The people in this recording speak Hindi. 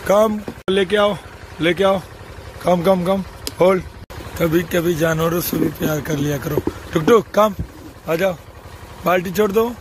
कम लेके आओ, लेके आओ, कम कम कम होल्ड। कभी कभी जानवरों से भी प्यार कर लिया करो। टुक टुक कम आ जाओ, बाल्टी छोड़ दो।